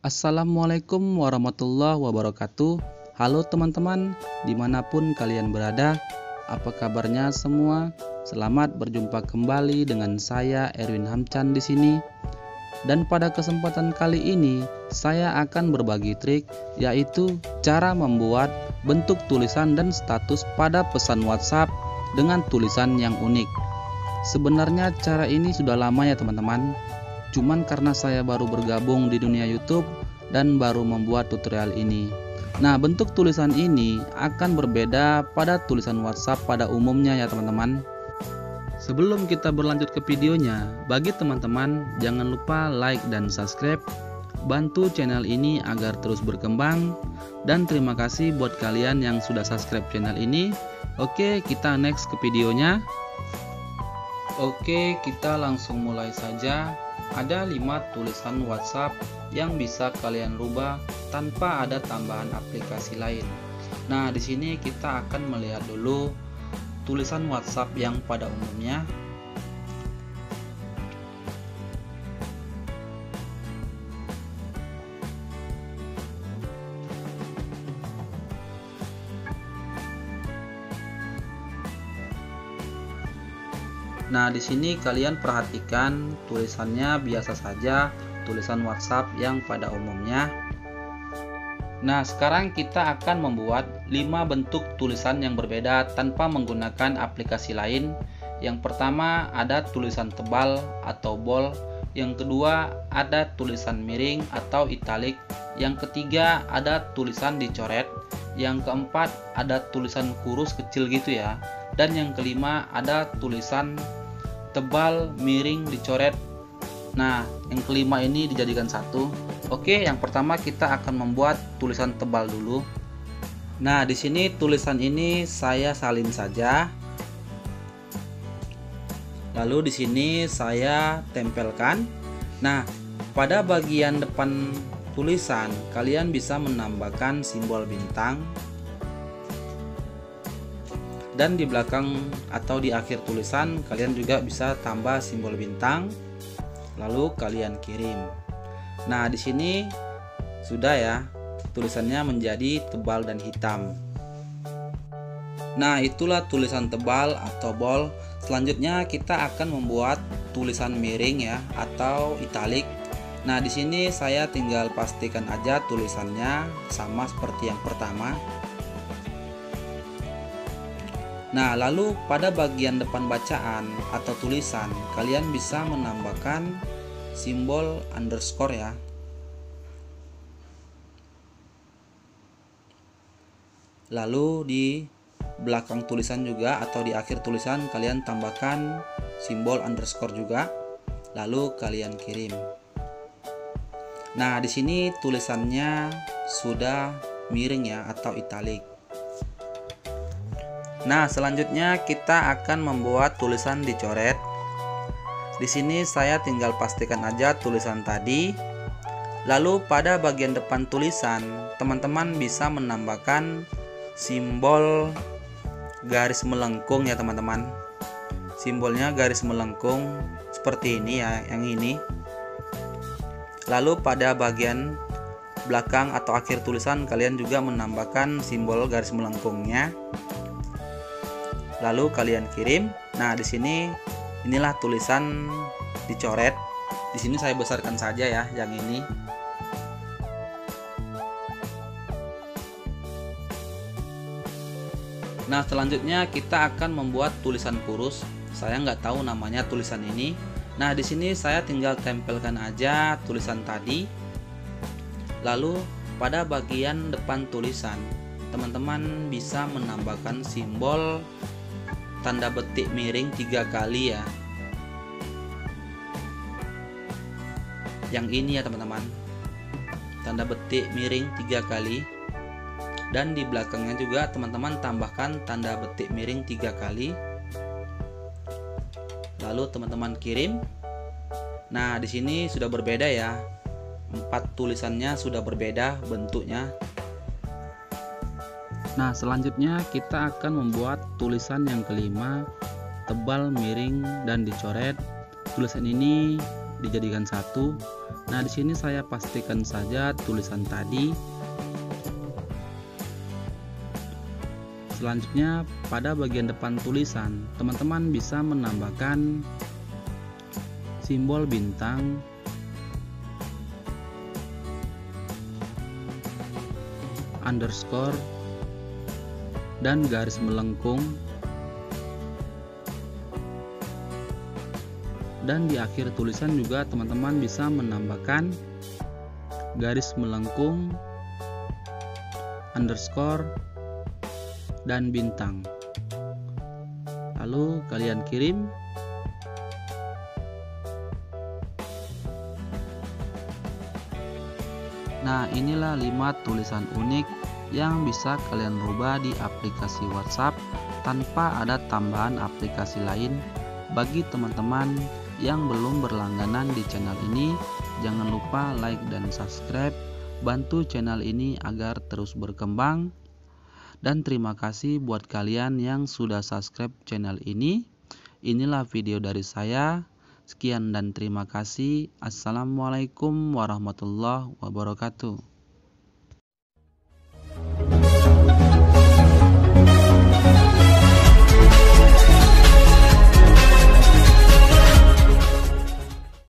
Assalamualaikum warahmatullahi wabarakatuh. Halo teman-teman, dimanapun kalian berada, apa kabarnya semua? Selamat berjumpa kembali dengan saya Erwin Hamcan di sini. Dan pada kesempatan kali ini, saya akan berbagi trik, yaitu cara membuat bentuk tulisan dan status pada pesan WhatsApp dengan tulisan yang unik. Sebenarnya cara ini sudah lama ya teman-teman. Cuman karena saya baru bergabung di dunia YouTube dan baru membuat tutorial ini. Nah, bentuk tulisan ini akan berbeda pada tulisan WhatsApp pada umumnya ya teman-teman. Sebelum kita berlanjut ke videonya, bagi teman-teman jangan lupa like dan subscribe. Bantu channel ini agar terus berkembang. Dan terima kasih buat kalian yang sudah subscribe channel ini. Oke, kita next ke videonya. Oke, kita langsung mulai saja. Ada 5 tulisan WhatsApp yang bisa kalian rubah tanpa ada tambahan aplikasi lain. Nah, di sini kita akan melihat dulu tulisan WhatsApp yang pada umumnya. Nah, di sini kalian perhatikan tulisannya biasa saja, tulisan WhatsApp yang pada umumnya. Nah, sekarang kita akan membuat 5 bentuk tulisan yang berbeda tanpa menggunakan aplikasi lain. Yang pertama ada tulisan tebal atau bold, yang kedua ada tulisan miring atau italik, yang ketiga ada tulisan dicoret, yang keempat ada tulisan kurus kecil gitu ya. Dan yang kelima ada tulisan tebal, miring, dicoret. Nah, yang kelima ini dijadikan satu. Oke, yang pertama kita akan membuat tulisan tebal dulu. Nah, di sini tulisan ini saya salin saja. Lalu di sini saya tempelkan. Nah, pada bagian depan tulisan kalian bisa menambahkan simbol bintang. Dan di belakang atau di akhir tulisan kalian juga bisa tambah simbol bintang, lalu kalian kirim. Nah, di sini sudah ya, tulisannya menjadi tebal dan hitam. Nah, itulah tulisan tebal atau bold. Selanjutnya kita akan membuat tulisan miring ya atau italik. Nah, di sini saya tinggal pastikan aja tulisannya sama seperti yang pertama. Nah, lalu pada bagian depan bacaan atau tulisan kalian bisa menambahkan simbol underscore ya. Lalu di belakang tulisan juga atau di akhir tulisan kalian tambahkan simbol underscore juga. Lalu kalian kirim. Nah, di sini tulisannya sudah miring ya atau italik. Nah, selanjutnya kita akan membuat tulisan dicoret. Di sini saya tinggal pastikan aja tulisan tadi. Lalu pada bagian depan tulisan, teman-teman bisa menambahkan simbol garis melengkung ya teman-teman. Simbolnya garis melengkung seperti ini ya, yang ini. Lalu pada bagian belakang atau akhir tulisan kalian juga menambahkan simbol garis melengkungnya. Lalu kalian kirim. Nah, di sini inilah tulisan dicoret. Di sini saya besarkan saja ya yang ini. Nah, selanjutnya kita akan membuat tulisan kurus. Saya nggak tahu namanya tulisan ini. Nah, di sini saya tinggal tempelkan aja tulisan tadi. Lalu pada bagian depan tulisan, teman-teman bisa menambahkan simbol tanda betik miring 3 kali ya. Yang ini ya teman-teman. Tanda betik miring 3 kali. Dan di belakangnya juga teman-teman tambahkan tanda betik miring 3 kali. Lalu teman-teman kirim. Nah, di sini sudah berbeda ya. 4 tulisannya sudah berbeda bentuknya. Nah, selanjutnya kita akan membuat tulisan yang kelima, tebal, miring, dan dicoret. Tulisan ini dijadikan satu. Nah, di sini saya pastikan saja tulisan tadi. Selanjutnya, pada bagian depan tulisan, teman-teman bisa menambahkan simbol bintang, underscore, dan garis melengkung. Dan di akhir tulisan juga teman-teman bisa menambahkan garis melengkung, underscore, dan bintang. Lalu kalian kirim. Nah, inilah 5 tulisan unik yang bisa kalian rubah di aplikasi WhatsApp tanpa ada tambahan aplikasi lain. Bagi teman-teman yang belum berlangganan di channel ini, jangan lupa like dan subscribe. Bantu channel ini agar terus berkembang. Dan terima kasih buat kalian yang sudah subscribe channel ini. Inilah video dari saya. Sekian dan terima kasih. Assalamualaikum warahmatullahi wabarakatuh.